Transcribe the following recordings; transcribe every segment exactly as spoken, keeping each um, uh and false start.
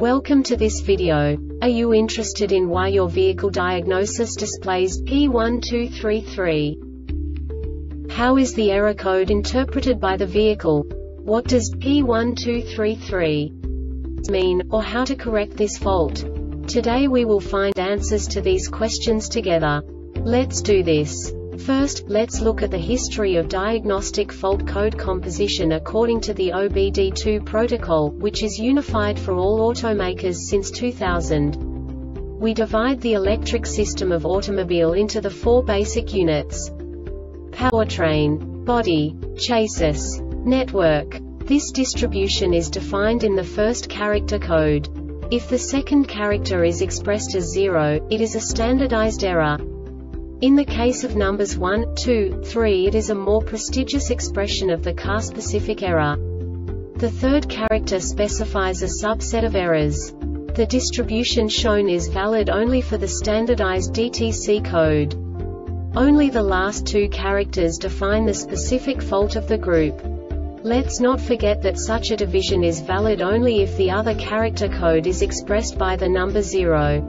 Welcome to this video. Are you interested in why your vehicle diagnosis displays P one two three three? How is the error code interpreted by the vehicle? What does P one two three three mean, or how to correct this fault? Today we will find answers to these questions together. Let's do this. First, let's look at the history of diagnostic fault code composition according to the O B D two protocol, which is unified for all automakers since two thousand. We divide the electric system of automobile into the four basic units: powertrain, body, chassis, network. This distribution is defined in the first character code. If the second character is expressed as zero, it is a standardized error. In the case of numbers one, two, three, it is a more prestigious expression of the car-specific error. The third character specifies a subset of errors. The distribution shown is valid only for the standardized D T C code. Only the last two characters define the specific fault of the group. Let's not forget that such a division is valid only if the other character code is expressed by the number zero.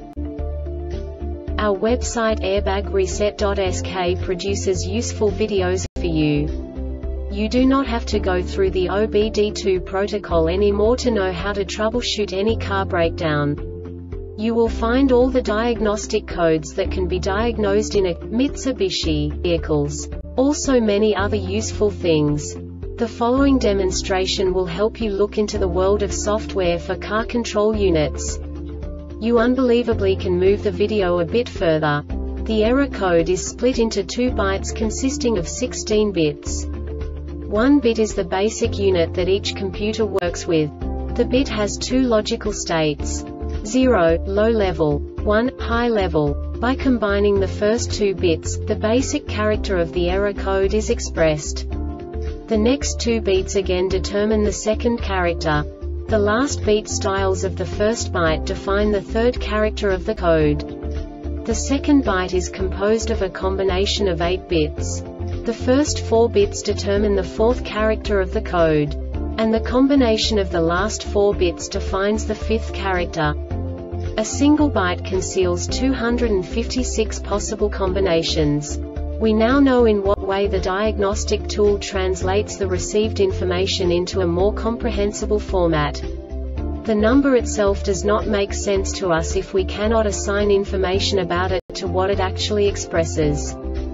Our website airbag reset dot S K produces useful videos for you. You do not have to go through the O B D two protocol anymore to know how to troubleshoot any car breakdown. You will find all the diagnostic codes that can be diagnosed in a Mitsubishi vehicles. Also many other useful things. The following demonstration will help you look into the world of software for car control units. You unbelievably can move the video a bit further. The error code is split into two bytes consisting of sixteen bits. One bit is the basic unit that each computer works with. The bit has two logical states: zero, low level, one, high level. By combining the first two bits, the basic character of the error code is expressed. The next two beats again determine the second character. The last beat styles of the first byte define the third character of the code. The second byte is composed of a combination of eight bits. The first four bits determine the fourth character of the code. And the combination of the last four bits defines the fifth character. A single byte conceals two hundred fifty-six possible combinations. We now know in what way the diagnostic tool translates the received information into a more comprehensible format. The number itself does not make sense to us if we cannot assign information about it to what it actually expresses.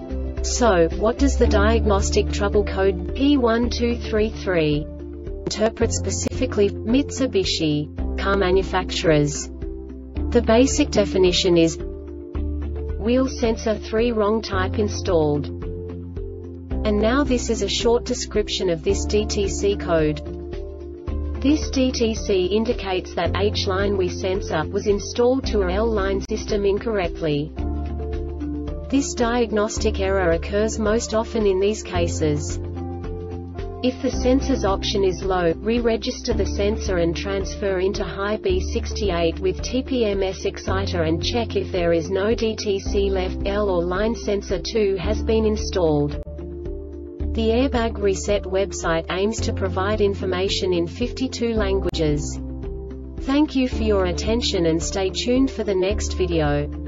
So, what does the diagnostic trouble code P one two three three interpret specifically for Mitsubishi car manufacturers? The basic definition is wheel sensor three wrong type installed. And now this is a short description of this D T C code. This D T C indicates that H line W sensor was installed to a L line system incorrectly. This diagnostic error occurs most often in these cases. If the sensor's option is low, re-register the sensor and transfer into high B sixty-eight with T P M S exciter and check if there is no D T C left. L or line sensor two has been installed. The Airbag Reset website aims to provide information in fifty-two languages. Thank you for your attention and stay tuned for the next video.